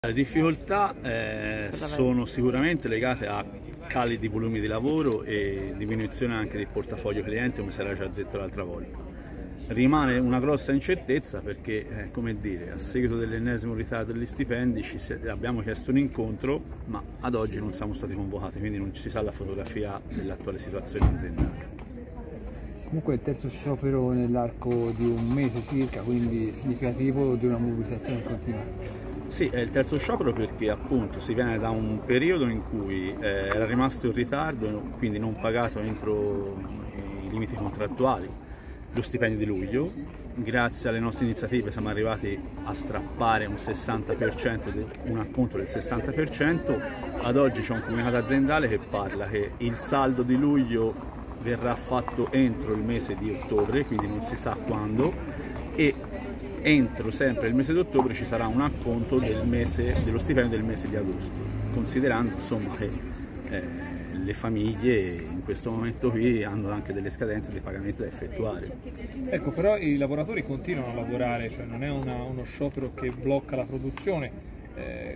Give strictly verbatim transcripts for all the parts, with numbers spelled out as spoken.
Le difficoltà eh, sono sicuramente legate a cali di volumi di lavoro e diminuzione anche del portafoglio cliente, come si era già detto l'altra volta. Rimane una grossa incertezza perché, eh, come dire, a seguito dell'ennesimo ritardo degli stipendi ci abbiamo chiesto un incontro, ma ad oggi non siamo stati convocati, quindi non ci sa la fotografia dell'attuale situazione aziendale. Comunque il terzo sciopero nell'arco di un mese circa, quindi significativo di una mobilitazione continua. Sì, è il terzo sciopero perché appunto si viene da un periodo in cui eh, era rimasto in ritardo, quindi non pagato entro i limiti contrattuali, lo stipendio di luglio. Grazie alle nostre iniziative siamo arrivati a strappare un sessanta per cento, un acconto del sessanta per cento. Ad oggi c'è un comunicato aziendale che parla che il saldo di luglio verrà fatto entro il mese di ottobre, quindi non si sa quando, e entro sempre il mese di ottobre ci sarà un acconto del mese, dello stipendio del mese di agosto, considerando insomma che eh, le famiglie in questo momento qui hanno anche delle scadenze dei pagamenti da effettuare. Ecco, però i lavoratori continuano a lavorare, cioè non è una, uno sciopero che blocca la produzione. Eh,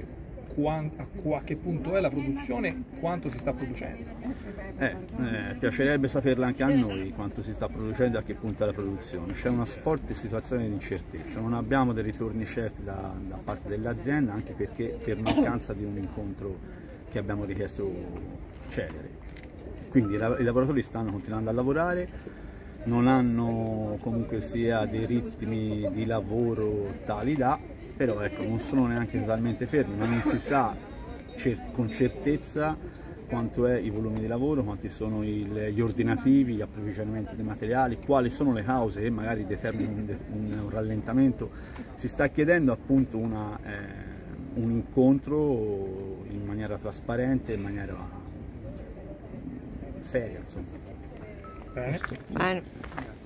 a che punto è la produzione, quanto si sta producendo? Eh, eh, piacerebbe saperla anche a noi quanto si sta producendo e a che punto è la produzione. C'è una forte situazione di incertezza, non abbiamo dei ritorni certi da, da parte dell'azienda, anche perché per mancanza di un incontro che abbiamo richiesto celere. Quindi i lavoratori stanno continuando a lavorare, non hanno comunque sia dei ritmi di lavoro tali da, però ecco, non sono neanche totalmente fermi, ma non si sa cer con certezza quanto è i volumi di lavoro, quanti sono il, gli ordinativi, gli approvvigionamenti dei materiali, quali sono le cause che magari determinano un, un, un rallentamento. Si sta chiedendo appunto una, eh, un incontro in maniera trasparente, in maniera seria, insomma. Bene. Bene.